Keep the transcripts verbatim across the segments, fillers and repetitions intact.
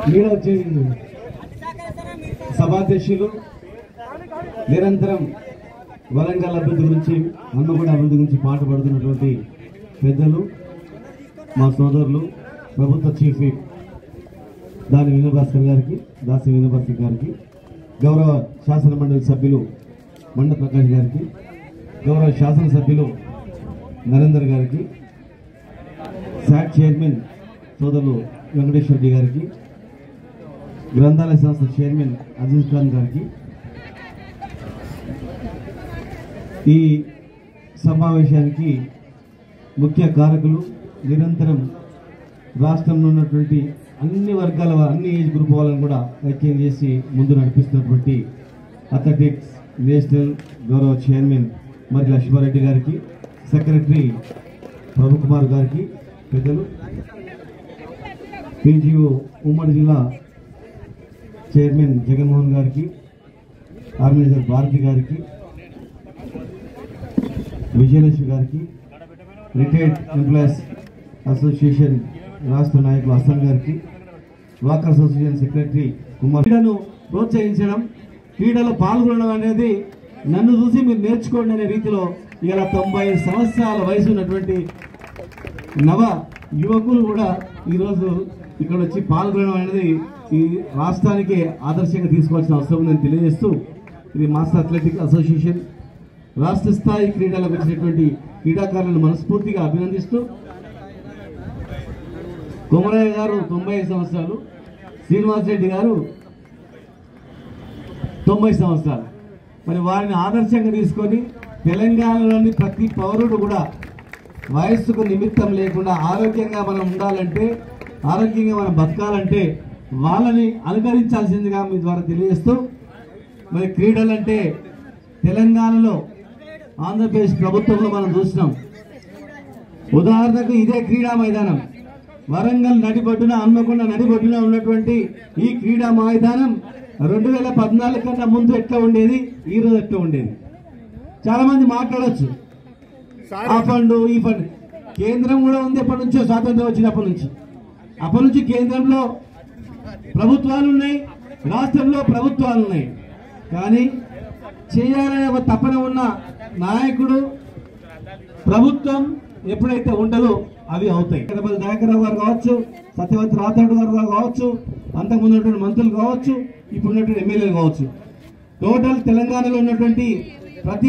సభాధ్యక్షులు నిరంతరం వరంగల్ అభివృద్ధి గురించి హన్మకొండ అభివృద్ధి గురించి పాటుపడుతున్నటువంటి పెద్దలు మా సోదరులు ప్రభుత్వ చీఫ్ విప్ దాని వినోభాస్కర్ గారికి దాసి వినోభాస్కర్ గారికి గౌరవ శాసన మండలి సభ్యులు మండ ప్రకాష్ గారికి గౌరవ శాసనసభ్యులు నరేందర్ గారికి శాట్ చైర్మన్ సోదరులు వెంకటేశ్వర రెడ్డి గారికి గ్రంథాలయ సంస్థ చైర్మన్ అజీజ్ ఖాన్ గారికి ఈ సమావేశానికి ముఖ్య కారకులు నిరంతరం రాష్ట్రంలో ఉన్నటువంటి అన్ని వర్గాల అన్ని ఏజ్ గ్రూప్ వాళ్ళని కూడా ఐక్యం చేసి ముందు నడిపిస్తున్నటువంటి అథ్లెటిక్స్ నేషనల్ గౌరవ చైర్మన్ మరి లక్ష్మారెడ్డి గారికి సెక్రటరీ ప్రభుకుమార్ గారికి పెద్దలు పీజీఓ ఉమ్మడి జిల్లా చైర్మన్ జగన్మోహన్ గారికి ఆర్గనైజర్ భారతి గారికి విజయలక్ష్మి గారికి రిటైర్డ్ ఎంప్లాయీస్ అసోసియేషన్ రాష్ట్ర నాయకులు హసన్ గారికి వాకర్ అసోసియేషన్ సెక్రటరీ కుమార్. క్రీడను ప్రోత్సహించడం, క్రీడలో పాల్గొనడం అనేది నన్ను చూసి మీరు నేర్చుకోండి అనే రీతిలో ఇలా తొంభై సంవత్సరాల వయసు ఉన్నటువంటి నవ యువకులు కూడా ఈరోజు ఇక్కడ వచ్చి పాల్గొనడం అనేది ఈ రాష్ట్రానికి ఆదర్శంగా తీసుకోవాల్సిన అవసరం ఉందని తెలియజేస్తూ, ఇది మాస్టర్ అథ్లెటిక్ అసోసియేషన్ రాష్ట్ర స్థాయి క్రీడలకు వచ్చినటువంటి క్రీడాకారులను మనస్ఫూర్తిగా అభినందిస్తూ, కొమరయ్య గారు తొంభై సంవత్సరాలు, శ్రీనివాస్ రెడ్డి గారు తొంభై సంవత్సరాలు, మరి వారిని ఆదర్శంగా తీసుకొని తెలంగాణలోని ప్రతి పౌరుడు కూడా వయస్సుకు నిమిత్తం లేకుండా ఆరోగ్యంగా మనం ఉండాలంటే, ఆరోగ్యంగా మనం బతకాలంటే వాళ్ళని అనుకరించాల్సిందిగా మీ ద్వారా తెలియజేస్తూ, మరి క్రీడలంటే తెలంగాణలో ఆంధ్రప్రదేశ్ ప్రభుత్వంలో మనం చూసినాం. ఉదాహరణకు ఇదే క్రీడా మైదానం వరంగల్ నడిబొడ్డున హన్మకొండ నడిబొడ్డున ఉన్నటువంటి ఈ క్రీడా మైదానం రెండు వేల పద్నాలుగు కన్నా ముందు ఎట్లా ఉండేది, ఈ రోజు ఎట్లా ఉండేది. చాలా మంది మాట్లాడచ్చు ఆ ఫండ్ ఈ ఫండ్, కేంద్రం కూడా ఉంది ఎప్పటి నుంచో, స్వాతంత్రం వచ్చినప్పటి నుంచి. అప్పటి నుంచి కేంద్రంలో ప్రభుత్వాలు ఉన్నాయి, రాష్ట్రంలో ప్రభుత్వాలు ఉన్నాయి. కానీ చేయాలనే ఒక తపన ఉన్న నాయకుడు ప్రభుత్వం ఎప్పుడైతే ఉండదో అవి అవుతాయి. దయాకర్రావు గారు కావచ్చు, సత్యవతి రాథోడ్ గారు కావచ్చు, అంతకుముందు ఉన్నటువంటి మంత్రులు కావచ్చు, ఇప్పుడు ఉన్నటువంటి ఎమ్మెల్యేలు కావచ్చు, టోటల్ తెలంగాణలో ఉన్నటువంటి ప్రతి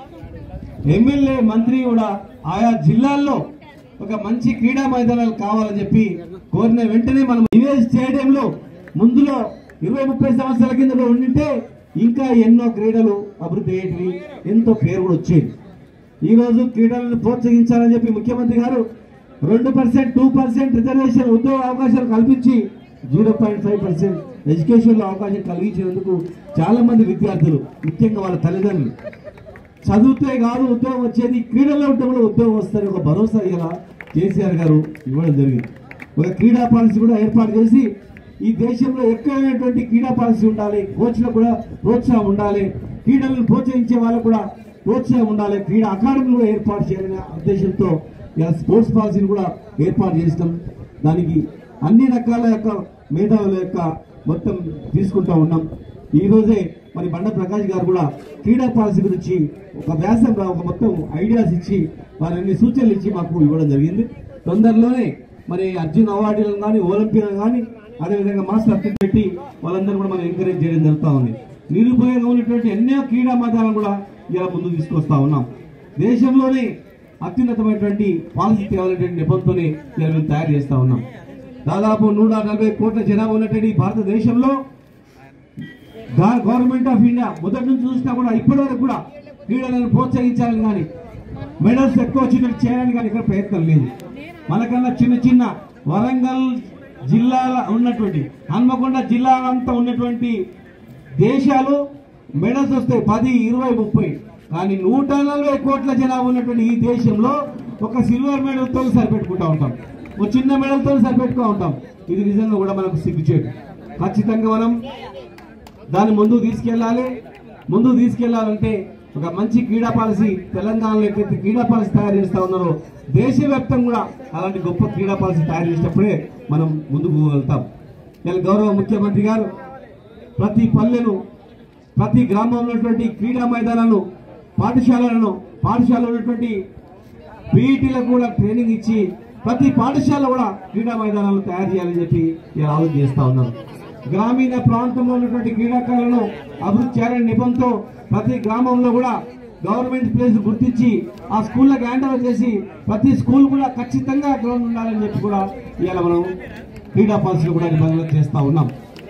ఎమ్మెల్యే మంత్రి కూడా ఆయా జిల్లాల్లో ఒక మంచి క్రీడా మైదానాలు కావాలని చెప్పి కోరిన వెంటనే మనం ఇదే స్టేడియంలో ముందులో ఇరవై ముప్పై సంవత్సరాల కింద ఉండింటే ఇంకా ఎన్నో క్రీడలు అభివృద్ధి అయ్యేటివి, ఎంతో పేరు కూడా వచ్చేది. ఈ రోజు క్రీడలను ప్రోత్సహించాలని చెప్పి ముఖ్యమంత్రి గారు రెండు పర్సెంట్ టూ పర్సెంట్ రిజర్వేషన్ ఉద్యోగ అవకాశాలు కల్పించి zero point five percent education లో అవకాశం కలిగించినందుకు చాలా మంది విద్యార్థులు, ముఖ్యంగా వాళ్ళ తల్లిదండ్రులు చదివితే కాదు ఉద్యోగం వచ్చేది, క్రీడల్లో ఉంటే కూడా ఉద్యోగం వస్తుంది ఒక భరోసా ఇలా కేసీఆర్ గారు ఇవ్వడం జరిగింది. ఒక క్రీడా పాలసీ కూడా ఏర్పాటు చేసి ఈ దేశంలో ఎక్కడైనటువంటి క్రీడా పాలసీ ఉండాలి, కోచ్లకు కూడా ప్రోత్సాహం ఉండాలి, క్రీడలను ప్రోత్సహించే వాళ్ళకు కూడా ప్రోత్సాహం ఉండాలి, క్రీడా అకాడమీలు కూడా ఏర్పాటు చేయాలనే ఉద్దేశంతో ఇలా స్పోర్ట్స్ పాలసీని కూడా ఏర్పాటు చేస్తాం. దానికి అన్ని రకాల యొక్క మేధావుల యొక్క మొత్తం తీసుకుంటా ఉన్నాం. ఈ రోజే మరి బండ ప్రకాష్ గారు కూడా క్రీడా పాలసీ గురించి ఒక వ్యాసం ఒక మొత్తం ఐడియాస్ ఇచ్చి వారిని సూచనలు ఇచ్చి మాకు ఇవ్వడం జరిగింది. తొందరలోనే మరి అర్జున్ అవార్డులను కానీ ఒలింపియాలను కానీ అదేవిధంగా మాస్టర్ అథ్లెట్ పెట్టి వాళ్ళందరూ కూడా మనం ఎంకరేజ్ చేయడం జరుగుతూ ఉంది. నిరుపయోగంగా ఉన్నటువంటి ఎన్నో క్రీడా మైదానాలను కూడా ఇలా ముందుకు తీసుకొస్తా ఉన్నాం. దేశంలోనే అత్యున్నతమైనటువంటి పాలసీ తేవాలనేటువంటి నెపంతోనే ఇలా మేము తయారు చేస్తా ఉన్నాం. దాదాపు నూట నలభై కోట్ల జనాభా ఉన్నటువంటి భారతదేశంలో గవర్నమెంట్ ఆఫ్ ఇండియా మొదటి నుంచి చూసినా కూడా ఇప్పటి వరకు కూడా క్రీడలను ప్రోత్సహించాలని కానీ మెడల్స్ ఎక్కువ వచ్చినట్టు చేయాలని కానీ ఇక్కడ ప్రయత్నం లేదు. మనకన్నా చిన్న చిన్న వరంగల్ జిల్లాలో ఉన్నటువంటి హన్మకొండ జిల్లాలంతా ఉన్నటువంటి దేశాలు మెడల్స్ వస్తాయి పది ఇరవై ముప్పై, కానీ నూట నలభై కోట్ల జనాభా ఉన్నటువంటి ఈ దేశంలో ఒక సిల్వర్ మెడల్తో సరిపెట్టుకుంటా ఉంటాం, ఒక చిన్న మెడల్తో సరిపెట్టుకుంటూ ఉంటాం. ఇది నిజంగా కూడా మనకు సిగ్గుచేటు. ఖచ్చితంగా మనం దాన్ని ముందుకు తీసుకెళ్లాలి. ముందుకు తీసుకెళ్లాలంటే ఒక మంచి క్రీడా పాలసీ తెలంగాణలో ఎక్కడైతే క్రీడా పాలసీ తయారు చేస్తా ఉన్నారో దేశవ్యాప్తంగా కూడా అలాంటి గొప్ప క్రీడా పాలసీ తయారు చేసినప్పుడే మనం ముందుకు వెళ్తాం. ఇలా గౌరవ ముఖ్యమంత్రి గారు ప్రతి పల్లెను ప్రతి గ్రామంలో ఉన్నటువంటి క్రీడా మైదానాలను పాఠశాలలను పాఠశాలలో ఉన్నటువంటి పీఈటీలకు కూడా ట్రైనింగ్ ఇచ్చి ప్రతి పాఠశాల కూడా క్రీడా మైదానాలను తయారు చేయాలని చెప్పి ఇలా ఆలోచన చేస్తా ఉన్నారు. గ్రామీణ ప్రాంతంలో ఉన్నటువంటి క్రీడాకారులను అభివృద్ధి చేయాలనే నిబంధనతో ప్రతి గ్రామంలో కూడా గవర్నమెంట్ ప్లేస్ గుర్తించి ఆ స్కూళ్ళకి హ్యాండ్ ఓవర్ చేసి ప్రతి స్కూల్ కూడా ఖచ్చితంగా గ్రౌండ్ ఉండాలని చెప్పి కూడా ఇవాళ మనం క్రీడా పాలసీలు కూడా నిబంధనలు చేస్తా ఉన్నాం.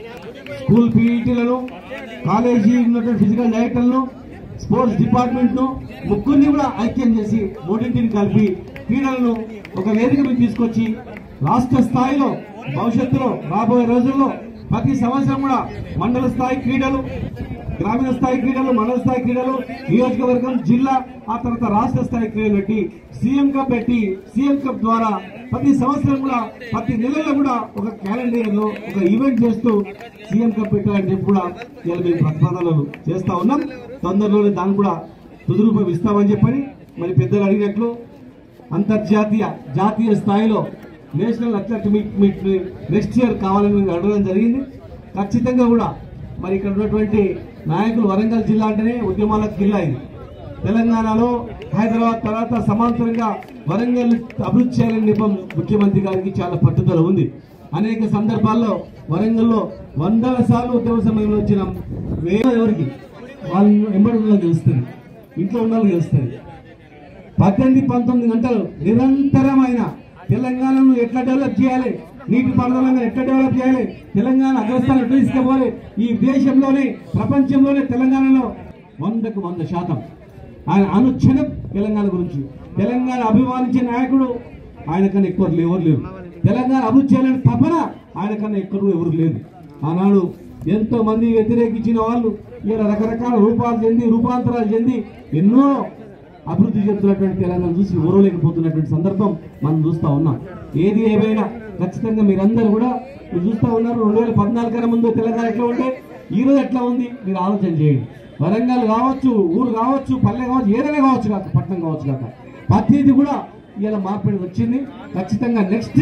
స్కూల్ పీఈటీలను కాలేజీ ఉన్నటువంటి ఫిజికల్ డైరెక్టర్లను స్పోర్ట్స్ డిపార్ట్మెంట్ ను ముగ్గురిని కూడా ఐక్యం చేసి మూడింటిని కలిపి క్రీడలను ఒక వేదిక మీద తీసుకొచ్చి రాష్ట్ర స్థాయిలో భవిష్యత్తులో రాబోయే రోజుల్లో ప్రతి సంవత్సరం కూడా మండల స్థాయి క్రీడలు, గ్రామీణ స్థాయి క్రీడలు, మండల స్థాయి క్రీడలు, నియోజకవర్గం, జిల్లా, ఆ తర్వాత రాష్ట్ర స్థాయి క్రీడలు పెట్టి సీఎం కప్ పెట్టి సీఎం కప్ ద్వారా ప్రతి సంవత్సరం కూడా ప్రతి నెలలో కూడా ఒక క్యాలెండర్ లో ఒక ఈవెంట్ చేస్తూ సీఎం కప్ పెట్టాలని చెప్పి కూడా ఇలా మేము ప్రతిపాదనలు చేస్తా ఉన్నాం. తొందరలోనే దాన్ని కూడా తుదురూపం ఇస్తామని చెప్పని మరి పెద్దలు అడిగినట్లు అంతర్జాతీయ జాతీయ స్థాయిలో national athlete meet meet next year కావాలని అడగడం జరిగింది. ఖచ్చితంగా కూడా మరి ఇక్కడ ఉన్నటువంటి నాయకులు వరంగల్ జిల్లా అంటేనే ఉద్యమాలకు జిల్లా ఇది. తెలంగాణలో హైదరాబాద్ తర్వాత సమాంతరంగా వరంగల్ అభివృద్ధి చేయాలని నిపం ముఖ్యమంత్రి గారికి చాలా పట్టుదల ఉంది. అనేక సందర్భాల్లో వరంగల్లో వందల సార్లు ఉద్యమ సమయంలో వచ్చిన వేరే ఎవరికి వాళ్ళు ఎంబడి ఉన్న తెలుస్తుంది, ఇంట్లో ఉన్న తెలుస్తుంది. పద్దెనిమిది పంతొమ్మిది గంటలు నిరంతరమైన తెలంగాణను ఎట్లా డెవలప్ చేయాలి, నీటి పారుదలను ఎట్లా డెవలప్ చేయాలి, తెలంగాణ అగ్రస్థానం ఎట్లా తీసుకుపోవాలి, ఈ దేశంలోనే ప్రపంచంలోనే తెలంగాణలో వందకు వంద శాతం ఆయన అనుక్షణం తెలంగాణ గురించి. తెలంగాణ అభిమానించే నాయకుడు ఆయన కన్నా ఎక్కువ ఎవరు లేరు. తెలంగాణ అభివృద్ధి చేయాలని తపన ఆయన కన్నా ఎక్కువ ఎవరు లేదు. ఆనాడు ఎంతో మంది వ్యతిరేకించిన వాళ్ళు ఇలా రకరకాల రూపాలు చెంది రూపాంతరాలు చెంది ఎన్నో అభివృద్ధి చెందుతున్నటువంటి తెలంగాణ చూసి ఓరలేకపోతున్నటువంటి సందర్భం మనం చూస్తా ఉన్నాం. ఏది ఏమైనా ఖచ్చితంగా మీరందరూ కూడా మీరు చూస్తా ఉన్నారు. రెండు వేల పద్నాలుగు కన్నా ముందు తెలంగాణ ఎట్లా ఉంటే ఈ రోజు ఎట్లా ఉంది మీరు ఆలోచన చేయండి. వరంగల్ కావచ్చు, ఊరు కావచ్చు, పల్లె కావచ్చు, ఏదైనా కావచ్చు కాక, పట్టణం కావచ్చు కాక, ప్రతిది కూడా ఇలా మార్పిడి వచ్చింది. ఖచ్చితంగా నెక్స్ట్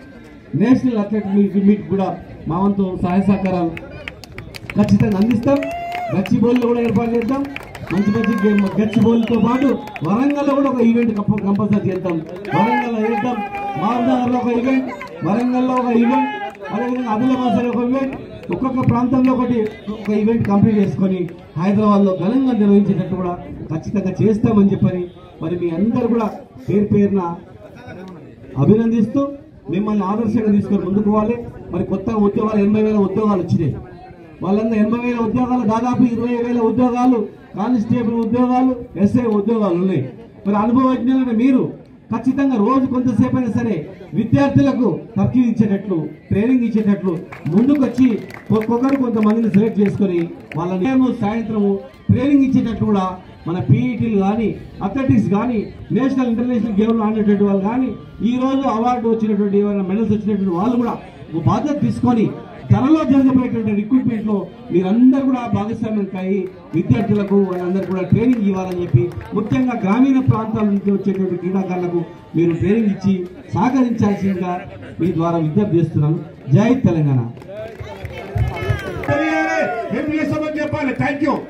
నేషనల్ అథ్లెట్ మీట్ కూడా మా వంతు సహాయ సహకారాలు ఖచ్చితంగా అందిస్తాం. గచ్చిబౌలిలో కూడా ఏర్పాటు చేద్దాం. మంచి మంచి గచ్చిబౌలితో పాటు వరంగల్లో కూడా ఒక ఈవెంట్ కంపల్సరీ చేద్దాం. వరంగల్ చేద్దాం, మహబూబ్నగర్లో ఒక ఈవెంట్, వరంగల్లో ఒక ఈవెంట్, అదేవిధంగా ఆదిలాబాద్ ఒక ఈవెంట్, ఒక్కొక్క ప్రాంతంలో ఒకటి ఒక ఈవెంట్ కంప్లీట్ చేసుకొని హైదరాబాద్ లో ఘనంగా నిర్వహించేటట్టు కూడా ఖచ్చితంగా చేస్తామని చెప్పని మరి మీ అందరూ కూడా పేరు పేరున అభినందిస్తూ మిమ్మల్ని ఆదర్శంగా తీసుకొని ముందుకు పోవాలి. మరి కొత్తగా ఉద్యోగాలు ఎనభై వేల ఉద్యోగాలు వచ్చినాయి. వాళ్ళందరూ ఎనభై వేల ఉద్యోగాలు, దాదాపు ఇరవై వేల ఉద్యోగాలు, కానిస్టేబుల్ ఉద్యోగాలు, ఎస్ఐ ఉద్యోగాలు ఉన్నాయి. మరి అనుభవజ్ఞులైన మీరు ఖచ్చితంగా రోజు కొంతసేపు అయినా సరే విద్యార్థులకు తర్కీదు ఇచ్చేటట్లు, ట్రైనింగ్ ఇచ్చేటట్లు ముందుకు వచ్చి ఒక్కొక్కరు కొంతమందిని సెలెక్ట్ చేసుకుని వాళ్ళని సాయంత్రము ట్రైనింగ్ ఇచ్చేటట్లు కూడా మన పీఈటీలు కానీ, అథ్లెటిక్స్ కానీ, నేషనల్ ఇంటర్నేషనల్ గేమ్లు ఆడినటువంటి వాళ్ళు కానీ, ఈ రోజు అవార్డు వచ్చినటువంటి ఏమైనా మెడల్స్ వచ్చినటువంటి వాళ్ళు కూడా బాధ్యత తీసుకొని త్వరలో జరగబోయేటువంటి రిక్రూట్మెంట్ లో మీరందరూ కూడా భాగస్వామ్యం కాయి విద్యార్థులకు వాళ్ళందరూ కూడా ట్రైనింగ్ ఇవ్వాలని చెప్పి, ముఖ్యంగా గ్రామీణ ప్రాంతాల నుంచి వచ్చేటువంటి క్రీడాకారులకు మీరు ట్రైనింగ్ ఇచ్చి సహకరించాల్సిందిగా మీ ద్వారా విజ్ఞప్తి చేస్తున్నాను. జై తెలంగాణ. చెప్పాలి. Thank you.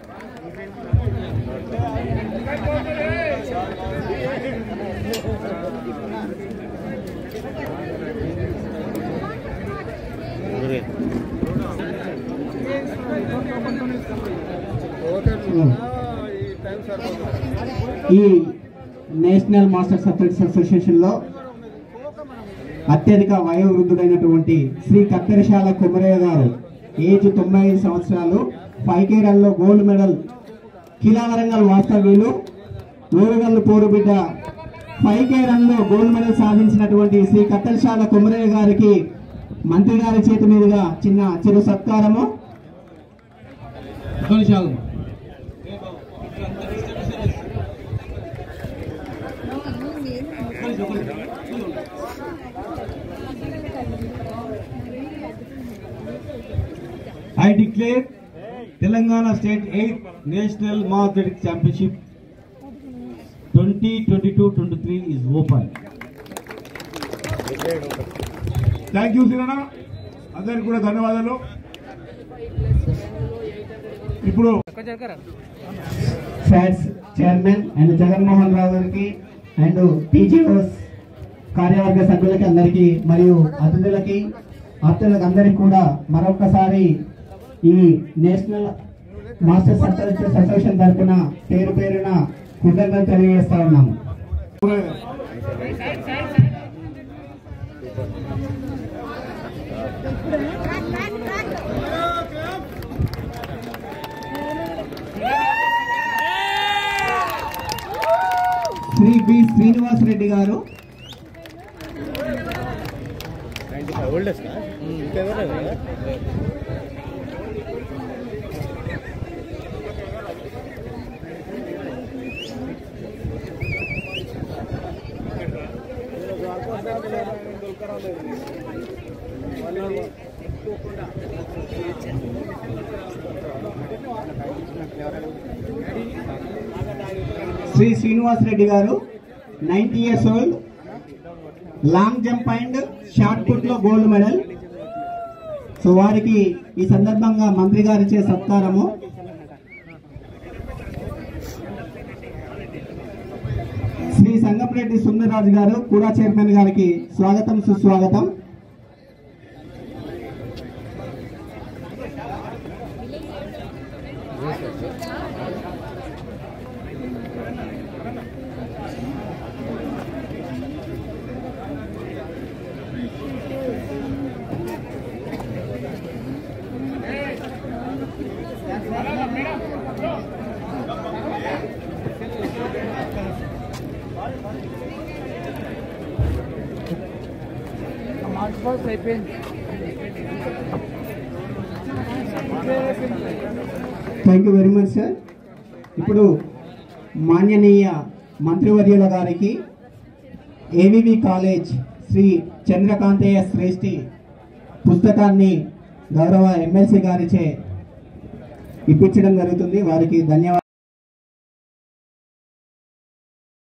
ఈ నేషనల్ మాస్టర్స్ అథ్లెటిక్స్ అసోసియేషన్ లో అత్యధిక వయోవృద్ధుడైనటువంటి శ్రీ కత్తెరశాల కుమరయ్య గారు ఏజ్ తొంభై ఐదు సంవత్సరాలు, ఫైవ్ కే రన్ లో గోల్డ్ మెడల్, కిలా వరంగల్ వాస్తవ్యులు, ఊరుగల్లు పోరుబిడ్డ ఫైవ్ కే రన్ లో గోల్డ్ మెడల్ సాధించినటువంటి శ్రీ కత్తెరశాల కుమరయ్య గారికి మంత్రి గారి చేతి మీదుగా చిన్న చిరు సత్కారము. I declare Telangana State eighth National Mass Athletics Championship twenty twenty-two twenty-three is open. Thank you, Sirana. అందరికి కూడా ధన్యవాదాలు. ఇప్పుడు ఫ్యాట్స్ చైర్మన్ అండ్ జగన్మోహన్ రావు గారికి అండ్ టీజీఓస్ కార్యవర్గ సభ్యులకి అందరికీ మరియు అతిథులకి అతిథులకు అందరికీ కూడా మరొకసారి ఈ నేషనల్ మాస్టర్స్ అసోసియేషన్ తరఫున పేరు పేరున కృతజ్ఞతలు తెలియజేస్తా ఉన్నాము. శ్రీ బి శ్రీనివాస్ రెడ్డి గారు Shri Srinivas Reddy garu ninety years old, long jump and shot put లో గోల్డ్ మెడల్. సో వారికి ఈ సందర్భంగా మంత్రి గారిచే సత్కారము. శ్రీ సంగంరెడ్డి సుందరరాజు గారు కూడా చైర్మన్ గారికి స్వాగతం సుస్వాగతం. Thank you very much sir. ఇప్పుడు మాన్యనీయ మంత్రివర్యుల గారికి ఏవివి కాలేజ్ శ్రీ చంద్రకాంతయ్య శ్రేష్ఠి పుస్తకాన్ని గౌరవ ఎమ్మెల్సీ గారిచే ఇప్పించడం జరుగుతుంది. వారికి ధన్యవాదాలు.